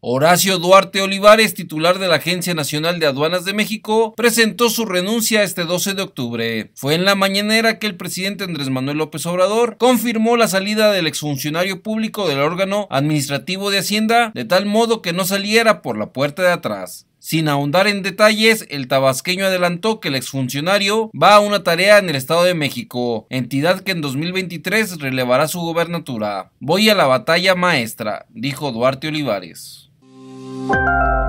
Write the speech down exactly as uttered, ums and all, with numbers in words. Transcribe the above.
Horacio Duarte Olivares, titular de la Agencia Nacional de Aduanas de México, presentó su renuncia este doce de octubre. Fue en la mañanera que el presidente Andrés Manuel López Obrador confirmó la salida del exfuncionario público del órgano administrativo de Hacienda, de tal modo que no saliera por la puerta de atrás. Sin ahondar en detalles, el tabasqueño adelantó que el exfuncionario va a una tarea en el Estado de México, entidad que en dos mil veintitrés relevará su gobernatura. Voy a la batalla maestra, dijo Duarte Olivares.